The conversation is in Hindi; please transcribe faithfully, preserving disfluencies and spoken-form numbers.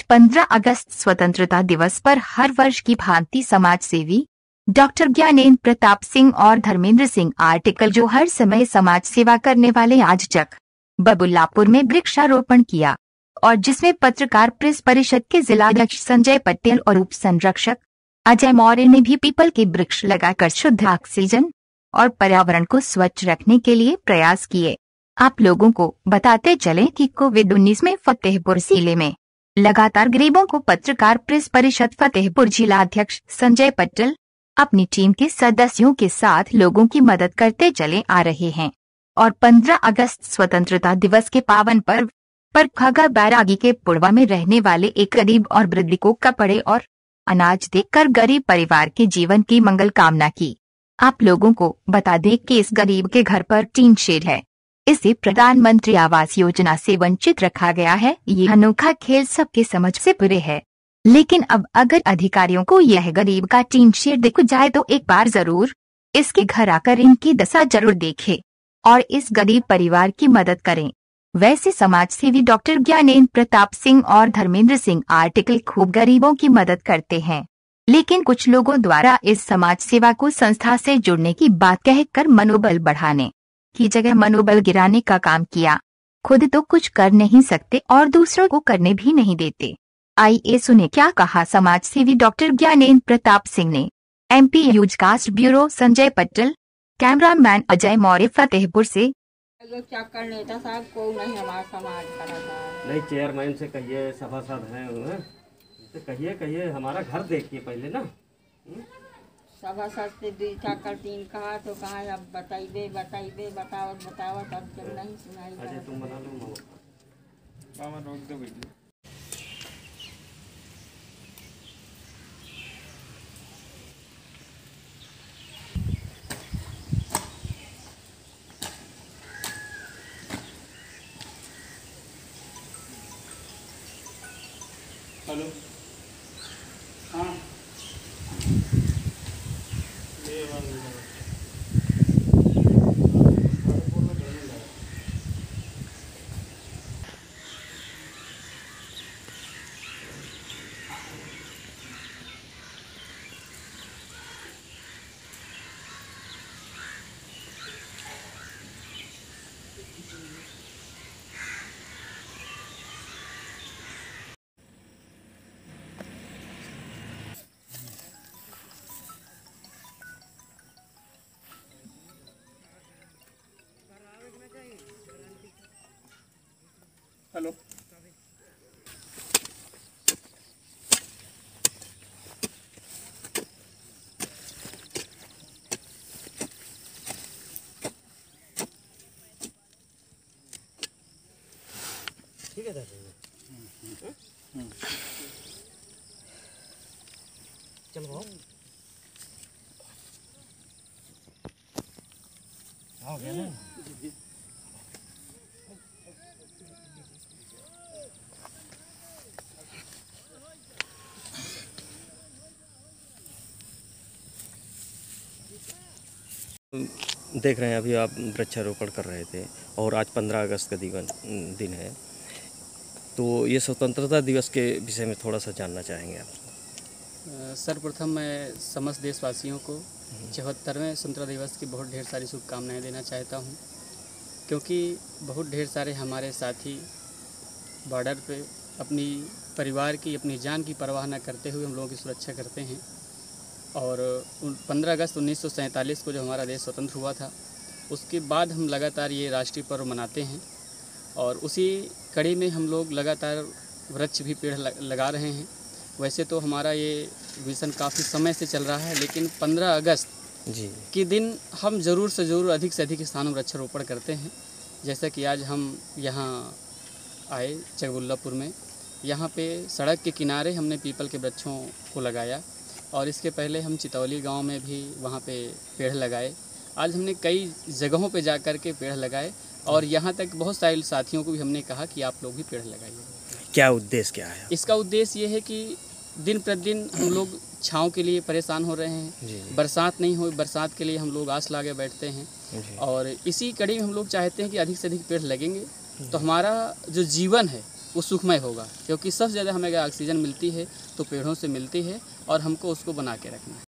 पंद्रह अगस्त स्वतंत्रता दिवस पर हर वर्ष की भांति समाज सेवी डॉक्टर ज्ञानेंद्र प्रताप सिंह और धर्मेंद्र सिंह आर्टिकल जो हर समय समाज सेवा करने वाले आज चक बबुल्लापुर में वृक्षारोपण किया और जिसमें पत्रकार प्रेस परिषद के जिलाध्यक्ष संजय पटेल और उप संरक्षक अजय मौर्य ने भी पीपल के वृक्ष लगाकर शुद्ध ऑक्सीजन और पर्यावरण को स्वच्छ रखने के लिए प्रयास किए। आप लोगों को बताते चलें कि कोविड उन्नीस में फतेहपुर जिले में लगातार गरीबों को पत्रकार प्रेस परिषद फतेहपुर जिलाध्यक्ष संजय पटेल अपनी टीम के सदस्यों के साथ लोगों की मदद करते चले आ रहे हैं और पंद्रह अगस्त स्वतंत्रता दिवस के पावन पर्व पर खगा बैरागी के पुड़वा में रहने वाले एक गरीब और वृद्ध को कपड़े और अनाज देकर गरीब परिवार के जीवन की मंगल कामना की। आप लोगों को बता दें कि इस गरीब के घर पर टीन शेड है। इसे प्रधानमंत्री आवास योजना से वंचित रखा गया है। यह अनोखा खेल सबके समझ से परे है, लेकिन अब अगर अधिकारियों को यह गरीब का टीन शेड दिख जाए तो एक बार जरूर इसके घर आकर इनकी दशा जरूर देखे और इस गरीब परिवार की मदद करें। वैसे समाज सेवी डॉक्टर ज्ञानेंद्र प्रताप सिंह और धर्मेंद्र सिंह आर्टिकल खूब गरीबों की मदद करते हैं, लेकिन कुछ लोगों द्वारा इस समाज सेवा को संस्था से जुड़ने की बात कहकर मनोबल बढ़ाने की जगह मनोबल गिराने का काम किया। खुद तो कुछ कर नहीं सकते और दूसरों को करने भी नहीं देते। आइए सुने क्या कहा समाज सेवी डॉक्टर ज्ञानेंद्र प्रताप सिंह ने। MP newscast bureau Sanjay Patel, cameraman Ajay Maurya Fatehpur से। चक्कर नेता साहब को नहीं हमारा समाज करा था। नहीं, चेयरमैन से कहिए, सभासद हैं तो कहिए कहिए हमारा घर देखिए पहले ना। सभासद से दो चक्कर तीन कहा तो कहा अब बताइए बताइए बतावत बतावत अब जब नहीं सुनाई। अजय तुम बना लो मामा रोक दो वीडियो। हेलो, हाँ हेलो, ठीक है दादा। चलो आओ। आओ गया ना। देख रहे हैं अभी आप वृक्षारोपण कर रहे थे और आज पंद्रह अगस्त का दिवन दिन है, तो ये स्वतंत्रता दिवस के विषय में थोड़ा सा जानना चाहेंगे आप। सर्वप्रथम मैं समस्त देशवासियों को चौहत्तरवें स्वतंत्रता दिवस की बहुत ढेर सारी शुभकामनाएं देना चाहता हूं, क्योंकि बहुत ढेर सारे हमारे साथी बॉर्डर पे अपनी परिवार की अपनी जान की परवाह न करते हुए हम लोगों की सुरक्षा करते हैं। और पंद्रह अगस्त उन्नीस सौ सैंतालीस को जो हमारा देश स्वतंत्र हुआ था, उसके बाद हम लगातार ये राष्ट्रीय पर्व मनाते हैं और उसी कड़ी में हम लोग लगातार वृक्ष भी पेड़ लगा रहे हैं। वैसे तो हमारा ये मिशन काफ़ी समय से चल रहा है, लेकिन पंद्रह अगस्त जी के दिन हम ज़रूर से ज़रूर अधिक से अधिक स्थानों में वृक्षारोपण करते हैं। जैसा कि आज हम यहाँ आए चकबुल्लापुर में, यहाँ पे सड़क के किनारे हमने पीपल के वृक्षों को लगाया और इसके पहले हम चितौली गांव में भी वहाँ पे पेड़ लगाए। आज हमने कई जगहों पे जा कर के पेड़ लगाए और यहाँ तक बहुत सारे साथियों को भी हमने कहा कि आप लोग भी पेड़ लगाइए। क्या उद्देश्य क्या है? इसका उद्देश्य ये है कि दिन प्रतिदिन हम लोग छाँव के लिए परेशान हो रहे हैं, बरसात नहीं हो, बरसात के लिए हम लोग आस लागे बैठते हैं और इसी कड़ी में हम लोग चाहते हैं कि अधिक से अधिक पेड़ लगेंगे तो हमारा जो जीवन है वो सुखमय होगा, क्योंकि सबसे ज़्यादा हमें अगर ऑक्सीजन मिलती है तो पेड़ों से मिलती है और हमको उसको बना के रखना है।